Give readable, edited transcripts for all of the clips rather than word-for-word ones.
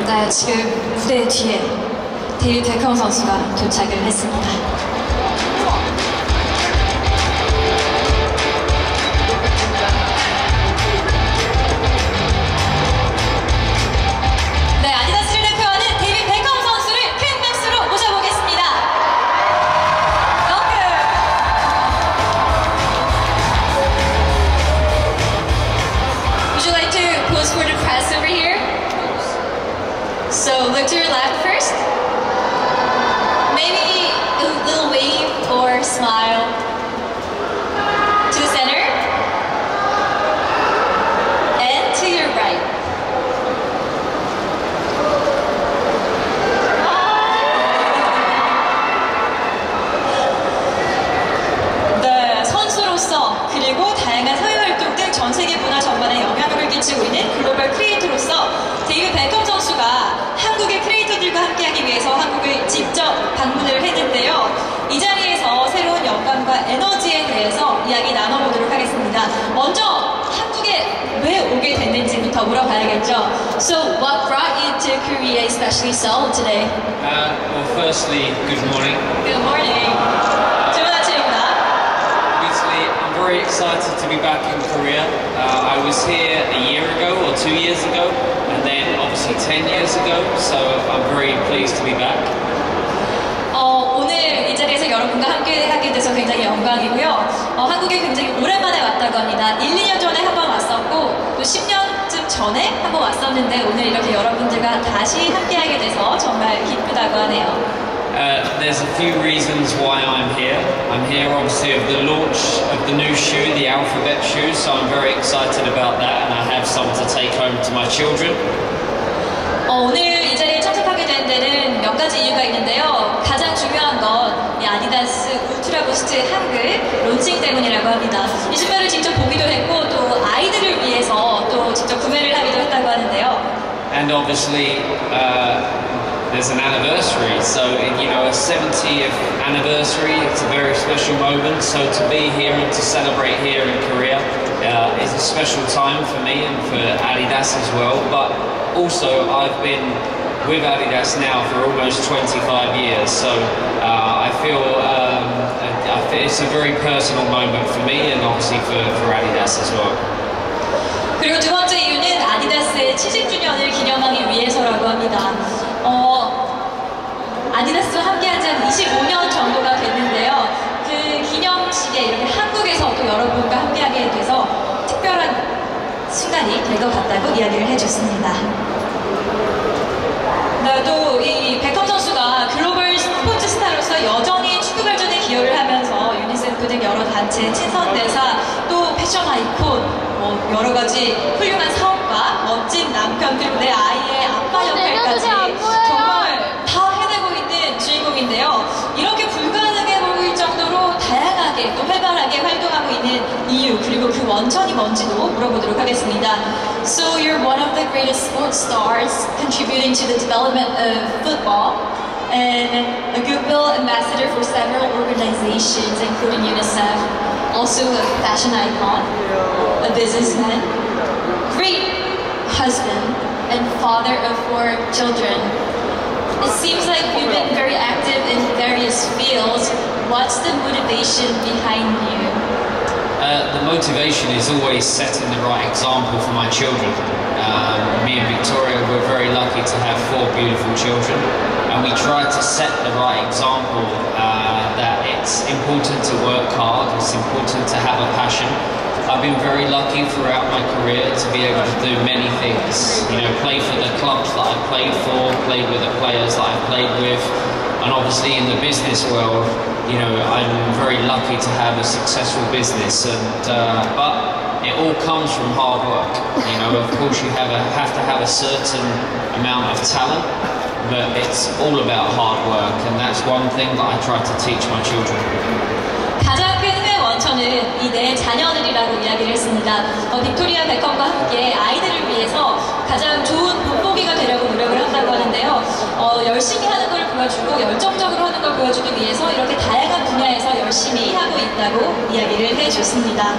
네, 지금 무대 뒤에 데이비드 베컴 선수가 도착을 했습니다. 네, 아디다스를 대표하는 데이비드 베컴 선수를 큰 박수로 모셔보겠습니다. Would you like to pose for the press over here? So look to your left first. Maybe a little wave or smile. To the center. And to your right. 네, 선수로서 그리고 다양한 사회활동 등 전 세계 문화 전반에 영향력을 끼치고 있는 글로벌 크리에이터로서 데이비드 베컴 선수가 한국의 크리에이터들과 함께하기 위해서 한국을 직접 방문을 했는데요. 이 자리에서 새로운 영감과 에너지에 대해서 이야기 나눠보도록 하겠습니다. 먼저 한국에 왜 오게 됐는지부터 물어봐야겠죠. So what brought you to Korea, especially Seoul today? Well, firstly, good morning. Good morning. 좋은 아침입니다. Obviously, I'm very excited to be back in Korea. I was here a year ago or 2 years ago, and then obviously 10 years ago, so I'm very pleased to be back. 오늘 이 자리에서 여러분과 함께 하게 돼서 굉장히 영광이고요. 한국에 굉장히 오랜만에 왔다고 합니다. 1, 2년 전에 한 번 왔었고 또 10년쯤 전에 한 번 왔었는데 오늘 이렇게 여러분들과 다시 함께하게 돼서 정말 기쁘다고 하네요. There's a few reasons why I'm here. I'm here obviously of the launch of the new shoe, the Alphabet shoe, so I'm very excited about that and I have some to take home to my children. 오늘 이 자리에 참석하게 된 데는 몇 가지 이유가 있는데요. 가장 중요한 건 이 아디다스 울트라 부스트 한글 론칭 때문이라고 합니다. 이 신발을 직접 보기도 했고 또 아이들을 위해서 또 직접 구매를 하기도 했다고 하는데요. And obviously there's an anniversary, so you know, a 70th anniversary, it's a very special moment, so to be here and to celebrate here in Korea is a special time for me and for Adidas as well, but also I've been with Adidas now for almost 25 years, so I feel it's a very personal moment for me and obviously for Adidas as well. 그리고 두 번째 이유는 아디다스의 70주년을 기념하기 위해서라고 합니다. 아디다스와 함께한 지 한 25년 정도가 됐는데요. 그 기념식에 이렇게 한국에서도 여러분과 함께하게 돼서 특별한 순간이 될 것 같다고 이야기를 해줬습니다. 네, 또 이 베컴 선수가 글로벌 스포츠 스타로서 여전히 축구 발전에 기여를 하면서 유니세프 등 여러 단체 친선대사 또 패션 아이콘 여러 가지 훌륭한 사업가 멋진 남편 그리고 내 아이의 아빠 역할까지 정말 다 해내고 있는 주인공인데요. 이렇게 불가능해 보일 정도로 다양하게 또 활발하게 활동하고 있는 이유 그리고 그 원천이 뭔지도 물어보도록 하겠습니다. So you're one of the greatest sports stars contributing to the development of football and a goodwill ambassador for several organizations including UNICEF, also a fashion icon, a businessman, great husband and father of 4 children. It seems like you've been very active in various fields. What's the motivation behind you? The motivation is always setting the right example for my children. Me and Victoria were very lucky to have 4 beautiful children, and we try to set the right example that it's important to work hard, it's important to have a passion. I've been very lucky throughout my career to be able to do many things. You know, play for the clubs that I've played for, played with the players that I've played with, and obviously in the business world, you know, I'm very lucky to have a successful business. But it all comes from hard work. You know, of course you have to have a certain amount of talent, but it's all about hard work, and that's one thing that I try to teach my children. 가장 큰 힘의 원천은 이 내 자녀들이라고 이야기를 했습니다. 빅토리아 베컴과 함께 아이들을 위해서 가장 좋은 본보기가 되려고 노력을 한다고 하는데요. 열심히 하는 걸 보여주고 열정적으로 하는 걸 보여주기 위해서 이렇게 다양한 분야에서 열심히 하고 있다고 이야기를 해줬습니다.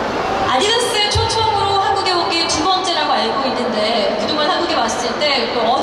아디다스 초청으로 한국에 오기 2번째라고 알고 있는데 그동안 한국에 왔을 때 또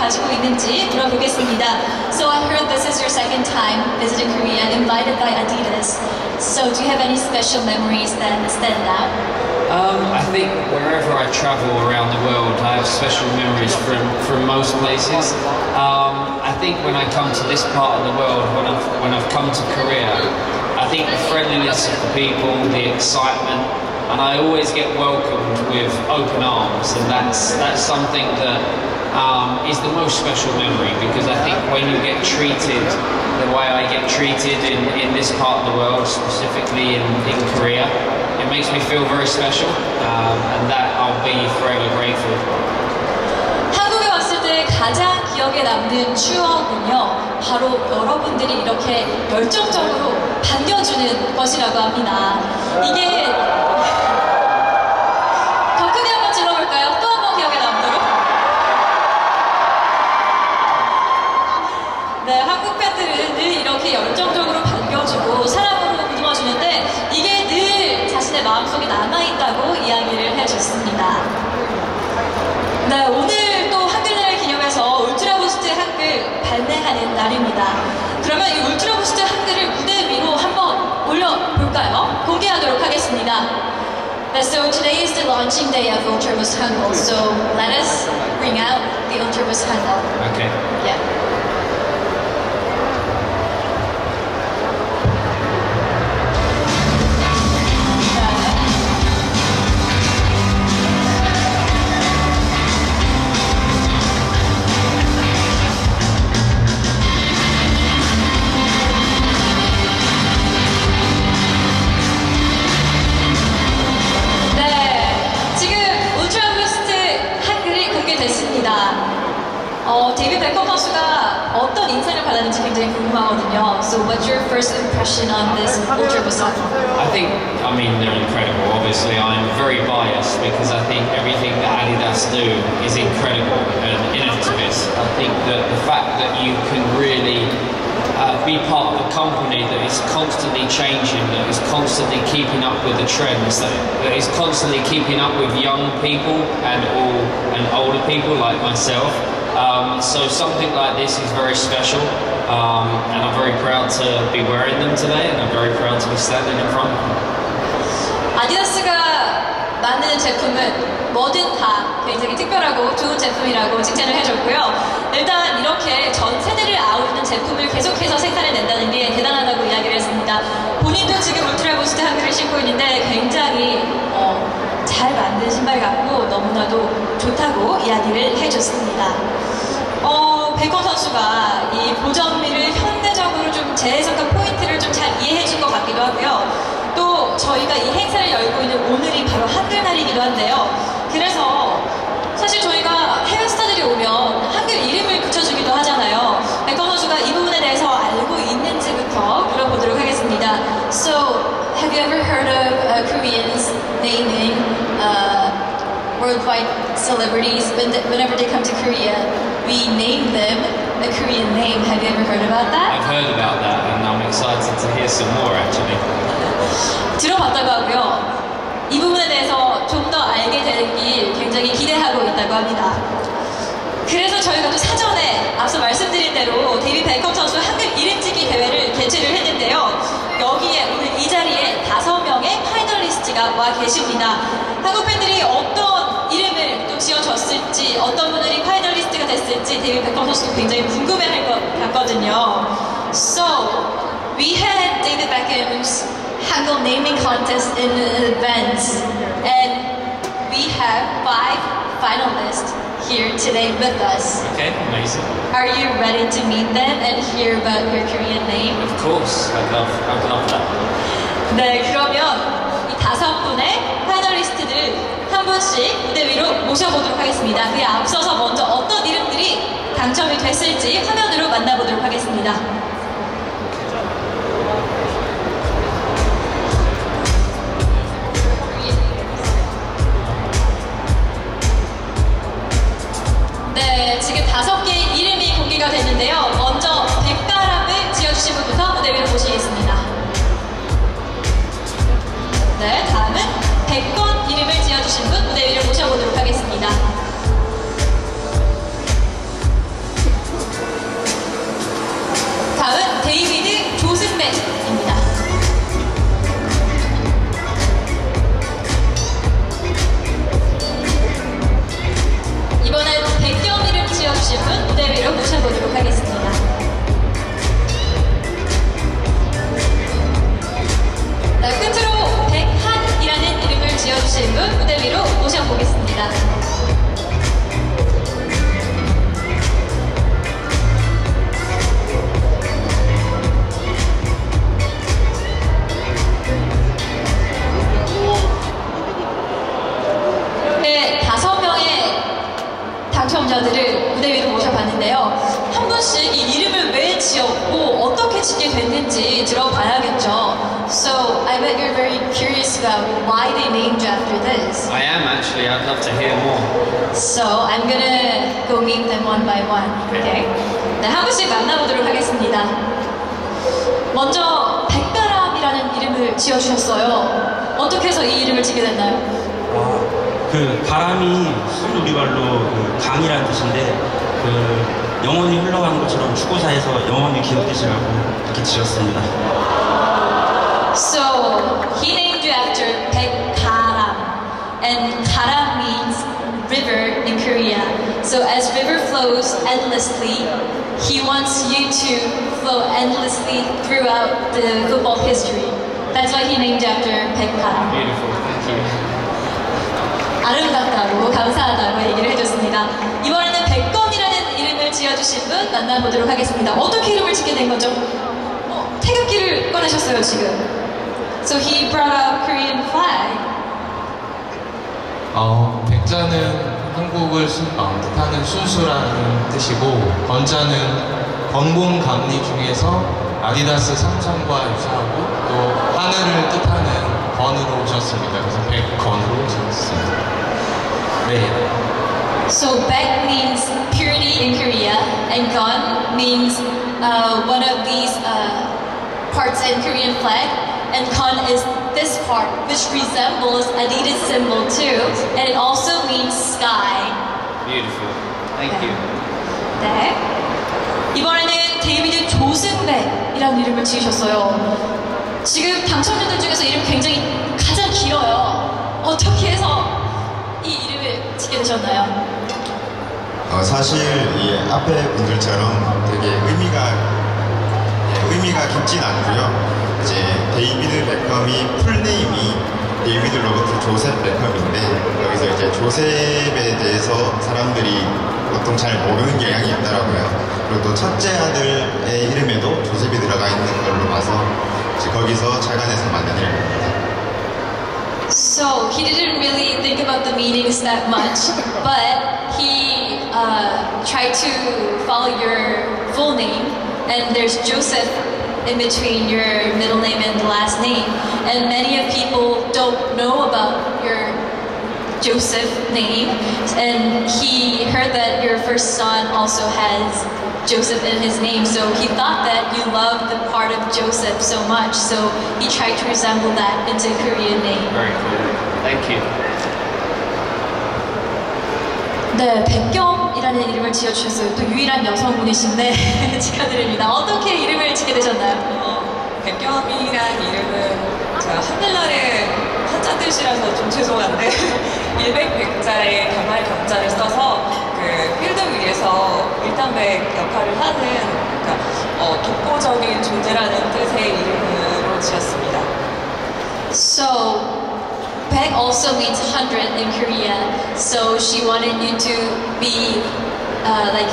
가지고 있는지 물어보겠습니다. So I heard this is your second time visiting Korea, invited by Adidas. So do you have any special memories that stand out? I think wherever I travel around the world, I have special memories from most places. I think when I come to this part of the world, when I've come to Korea, I think the friendliness of the people, the excitement, and I always get welcomed with open arms, and that's something that is the most special memory, because I think when you get treated the way I get treated in this part of the world, specifically in Korea, it makes me feel very special, and that I'll be forever grateful. 한국에 왔을 때 가장 기억에 남는 추억은요, 바로 여러분들이 이렇게 열정적으로 반겨주는 것이라고 합니다. 이게 더 크게 한번 질러볼까요? 또 한 번 기억에 남도록. 네, 한국 팬들은 늘 이렇게 열정적으로 반겨주고 사랑으로 보듬어주는데 이게 늘 자신의 마음속에 남아있다고 이야기를 해줬습니다. 네, 오늘 또 한글날을 기념해서 울트라부스트 한글 발매하는 날입니다. 그러면 이 울트라부스트 한글을 무대 위로 한번 올려볼까요? 공개하도록 하겠습니다. So today is the launching day of Ultraboost Hangul. So let us bring out the Ultraboost Hangul. Okay. Yeah. 데이비드 베컴 선수가 어떤 인상을 받았는지 굉장히 궁금하거든요. So what's your first impression on this Ultraboost Hangul? I mean, they're incredible. Obviously, I'm very biased because I think everything that Adidas do is incredible and innovative. I think that the fact that you can really be part of a company that is constantly changing, that is constantly keeping up with the trends, that is constantly keeping up with young people and older people like myself. So something like this is very special, and I'm very proud to be wearing them today, and I'm very proud to be standing in front of them. 아디다스가 만드는 제품은 뭐든 다 굉장히 특별하고 좋은 제품이라고 칭찬을 해줬고요. 일단 이렇게 전 세대를 아우르는 제품을 계속해서 생산해낸다는 게 대단하다고 이야기를 했습니다. 본인도 지금 울트라부스트 한글을 신고 있는데 굉장히 잘 만든 신발 같고 너무나도 좋다고 이야기를 해줬습니다. 베컴 선수가 이 보정미를 현대적으로 좀 재해석한 포인트를 좀 잘 이해해준 것 같기도 하고요. 또 저희가 이 행사를 열고 있는 오늘이 바로 한글날이기도 한데요. 그래서 사실 저희가 해외 스타들이 오면 한글 이름을 붙여주기도 하잖아요. 베컴 선수가 이 부분에 대해서 알고 있는지부터 물어보도록 하겠습니다. So, have you ever heard of Koreans naming worldwide celebrities whenever they come to Korea? We name them a Korean name. Have you ever heard about that? I've heard about that, and I'm excited to hear some more actually. 들어봤다고 하고요. 이 부분에 대해서 좀 더 알게 되는 길 굉장히 기대하고 있다고 합니다. 그래서 저희가 또 사전에 앞서 말씀드린 대로 데이비드 베컴 선수 한글 이름짓기 대회를 개최를 했는데요. 여기에 오늘 이 자리에 5명의 파이널리스트가 와 계십니다. 한국 팬들이 어떤 이름을 또 지어줬을지, 어떤 분들이 파이널리스트가 됐을지 데이비드 베컴 선수도 굉장히 궁금해할 것 같거든요. So, we had David Beckham's Hangul naming contest in an event, and we have 5 finalists here today with us. Okay, amazing. Are you ready to meet them and hear about your Korean name? Of course, I'd love that. 네, 그러면 이 5분의 파이널리스트들 한 분씩 무대 위로 모셔보도록 하겠습니다. 그에 앞서서 먼저 어떤 이름들이 당첨이 됐을지 화면으로 만나보도록 하겠습니다. 네, 지금 5개의 이름이 공개가 됐는데요. 먼저 백가람을 지어주신 분부터 무대 위로 모시겠습니다. 네, 다음은 백건 이름을 지어주신 분 무대 위로 모셔보도록 하겠습니다. 우승자들을 무대 위로 모셔봤는데요. 한 분씩 이 이름을 왜 지었고 어떻게 짓게 됐는지 들어봐야겠죠. So I bet you're very curious about why they named you after this. I am actually. I'd love to hear more. So I'm gonna go meet them one by one. Okay? 네, 한 분씩 만나보도록 하겠습니다. 먼저 백가람이라는 이름을 지어주셨어요. 어떻게 해서 이 이름을 짓게 됐나요? 그 바람이 순우리말로 그 강이라는 뜻인데 그 영원히 흘러가는 것처럼 축구사에서 영원히 기억되시라고 이렇게 지었습니다. So he named you after Baekgaram, and Garam means river in Korea. So as river flows endlessly, he wants you to flow endlessly throughout the football history. That's why he named you after Baekgaram. Beautiful. Thank you. 아름답다고 감사하다고 얘기를 해줬습니다. 이번에는 백건이라는 이름을 지어주신 분 만나보도록 하겠습니다. 어떻게 이름을 짓게 된 거죠? 태극기를 꺼내셨어요 지금. So he brought up Korean flag. 백자는 한국을 뜻하는 순수라는 뜻이고, 건자는 건공감리 중에서 아디다스 삼성과 유사하고 또 하늘을 뜻하는 건으로 지었습니다. 그래서 백건으로 지었습니다. 네. So Baek means purity in Korea, and Gon means one of these parts in Korean flag, and Kon is this part, which resembles Adidas symbol too, and it also means sky. Beautiful. Thank you. 네. 이번에는 데이비드 조승배이라는 이름을 지으셨어요. 지금 당첨자들 중에서 이름 굉장히 가장 길어요. 어떻게 해서 이 이름을 짓게 되셨나요? 사실 이 앞에 분들처럼 되게 의미가 깊진 않고요. 이제 데이비드 베컴이 풀네임이 데이비드 로버트 조셉 베컴인데, 여기서 이제 조셉에 대해서 사람들이 보통 잘 모르는 경향이 있더라고요. 그리고 또 첫째 아들의 이름에도 조셉이 들어가 있는 걸로 봐서 이제 거기서 착안해서 만든 이름입니다. So he didn't really think about the meanings that much, but he tried to follow your full name, and there's Joseph in between your middle name and the last name, and many of people don't know about your Joseph name, and he heard that your first son also has Joseph in his name, so he thought that you loved the part of Joseph so much, so he tried to resemble that into a Korean name. Very cool. Thank you. 네, 백경이라는 이름을 지어주셨어요. 또 유일한 여성분이신데 축하드립니다. 어떻게 이름을 짓게 되셨나요? 백경이란 이름은 제가 한글날의 한자 뜻이라서 좀 죄송한데 일백백자의 가말 경자를 써서 그 필드 위에서 일당백 역할을 하는, 그러니까 독보적인 존재라는 뜻의 이름으로 지었습니다. So Baek also means 100 in Korea, so she wanted you to be like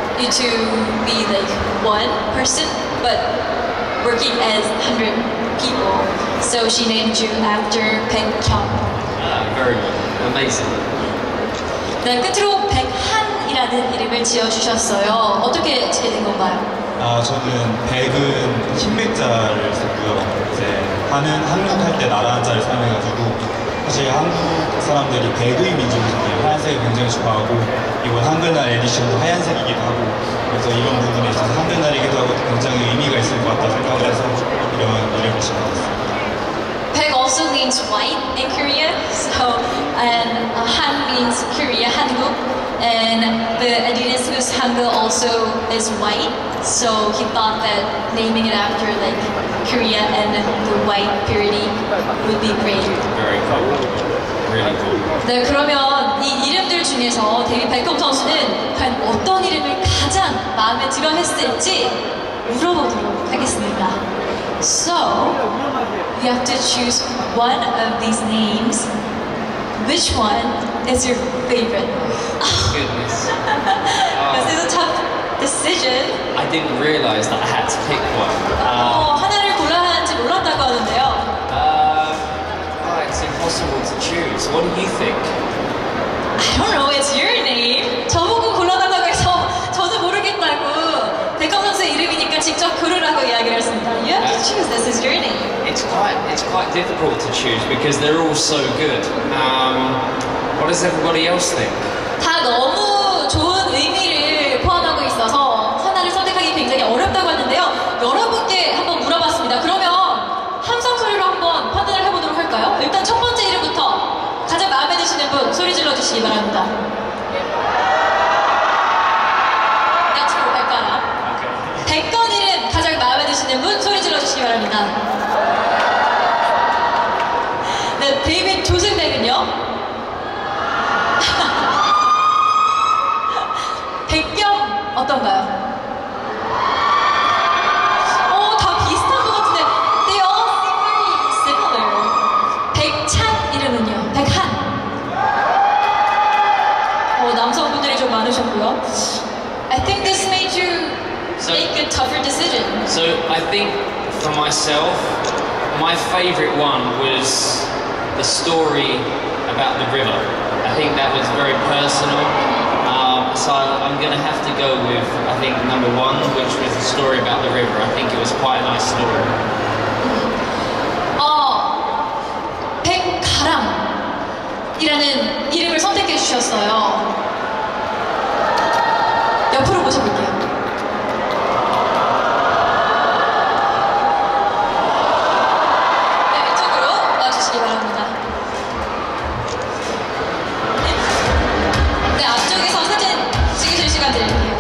one person, but working as 100 people. So she named you after Baekhyun. Very amazing. 네, 끝으로 백한이라는 이름을 지어주셨어요. 어떻게 짓게 된 건가요? 저는 백은 흰백자를 썼고요. 이제 한은 한국할 때 나라 한자를 사용해가지고, 사실 한국 사람들이 백의 민족이잖아요. 하얀색을 굉장히 좋아하고, 이번 한글날 에디션도 하얀색이기도 하고, 그래서 이런 부분에 있어서 한글날이기도 하고 굉장히 의미가 있을 것 같다 생각을 해서 이런 이름을 지어봤습니다. Baek also means white in Korea, so and Han means Korea, Hanguk, and the Adidas whose Hangul also is white, so he thought that naming it after like Korea and the white purity would be great. Very cool. Really cool. 네, 그러면 이 이름들 중에서 데이비드 베컴 선수는 과연 어떤 이름을 가장 마음에 들어 했을지 물어보도록 하겠습니다. So, you have to choose one of these names. Which one is your favorite? Goodness. This is a tough decision. I didn't realise that I had to pick one. 하나를 골라야 하는지 몰랐다고 하는데요. It's impossible to choose. What do you think? I don't know, it's your name. 저보고 골라 라고 이야기를 했습니다. You have to choose. This is your name. It's quite difficult to choose because they're all so good. What does everybody else think? 다 너무 좋은 의미를 포함하고 있어서 하나를 선택하기 굉장히 어렵다고 하는데요. 여러분께 한번 물어봤습니다. 그러면 함성 소리로 한번 판단을 해보도록 할까요? 일단 첫 번째 이름부터 가장 마음에 드시는 분 소리 질러주시기 바랍니다. 양치로 백가람. 백건 이름 가장 마음에 드시는 분 소리 질러주시기 바랍니다. 네, 데이빗 조승백은요? 백경 어떤가요? 다 비슷한 것 같은데 They all seem very similar. 백찬 이름은요? 백한. 남성분들이 좀 많으셨고요. I think this made you make a tougher decision. So I think for myself, my favourite one was the story about the river. I think that was very personal. So I'm going to have to go with, I think, number one, which was the story about the river. I think it was quite a nice story. 백가람이라는 이름을 선택해 주셨어요. 옆으로 모셔볼게요. 네, 왼쪽으로 와주시기 바랍니다. 네, 앞쪽에서 사진 찍으실 시간 드릴게요.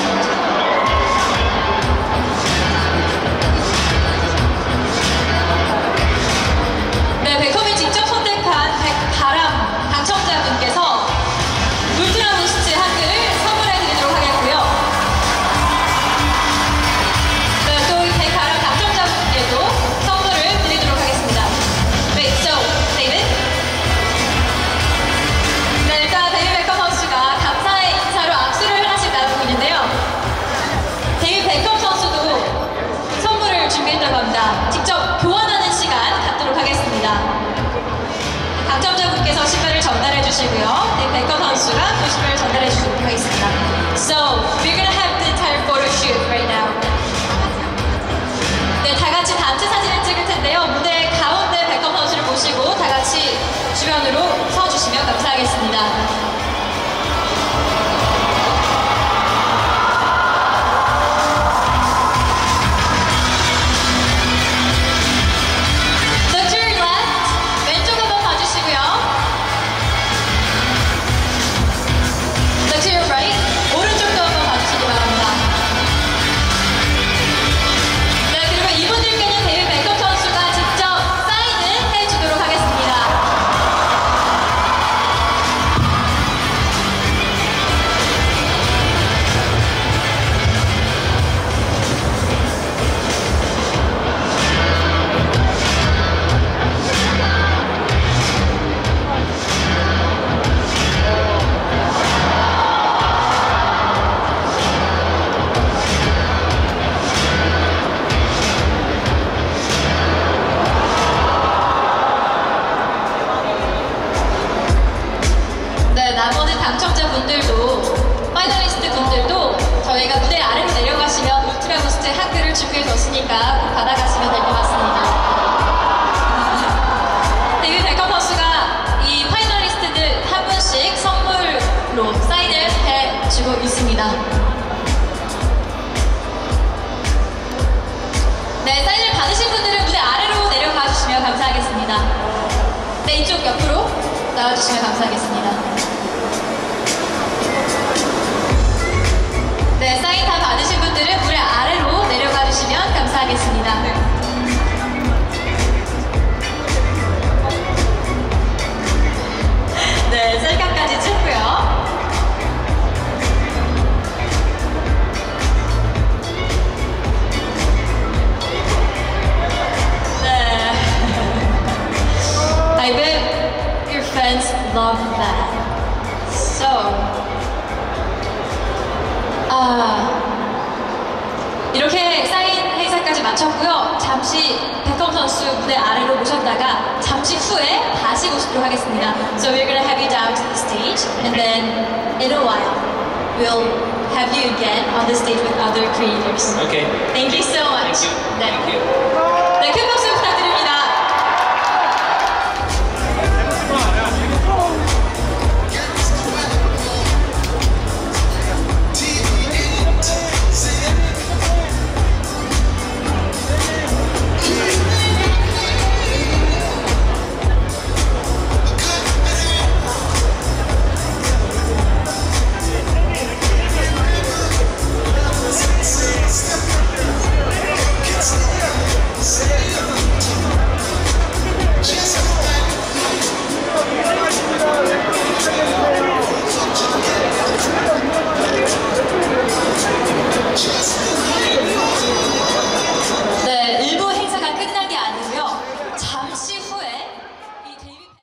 네, 백컴이 직접 선택한 백가람 당첨자분께서 울트라부스트 한글 선물해 드리도록 하겠고요. 네, 또 이 백가람 당첨자분께도 선물을 드리도록 하겠습니다. 네, so, 데이빗. 네, 일단 데이빗 베컴 선수가 감사의 인사로 악수를 하나씩 나누고 있는데요. 데이빗 베컴 선수도 선물을 준비했다고 합니다. 직접 교환하는 시간 갖도록 하겠습니다. 당첨자분께서 신발을 전달해 주시고요. 데이빗 베컴 선수가 그 신발을 전달해 주도록 하겠습니다. So, we're gonna have the entire photo shoot right now. 네, 다 같이 단체 사진을 찍을 텐데요. 무대 가운데 베컴 선수를 모시고 다 같이 주변으로 서주시면 감사하겠습니다. Look to your left. 왼쪽 한번 봐주시고요. Look to your right. 오른쪽도 한번 봐주시기 바랍니다. 네, 그리고 이분들께는 데이빗 베컴 선수가 직접 사인을 해주도록 하겠습니다. 네, 나머지 당첨자분들도 파이널리스트 분들도 저희가 무대 아래로 내려가시면 울트라부스트 한글을 준비해뒀으니까 꼭 받아가시면 될 것 같습니다. 데이빗 베컴 선수가 이 파이널리스트들 한 분씩 선물로 사인을 해주고 있습니다. 네, 사인을 받으신 분들은 무대 아래로 내려가 주시면 감사하겠습니다. 네, 이쪽 옆으로 나와주시면 감사하겠습니다. 네, 사인 다 받으신 분들은 무대 아래로 내려가 주시면 감사하겠습니다. 네, 셀카까지 찍고요. 네. I bet your fans love that. So, 이렇게 사인 행사까지 마쳤고요. 잠시 베컴 선수 무대 아래로 모셨다가 잠시 후에 다시 모시도록 하겠습니다. So we're gonna have you down to the stage, and then in a while we'll have you again on the stage with other creators. Okay. Thank you so much. Thank you. 네. Thank you. 네, 큰 박수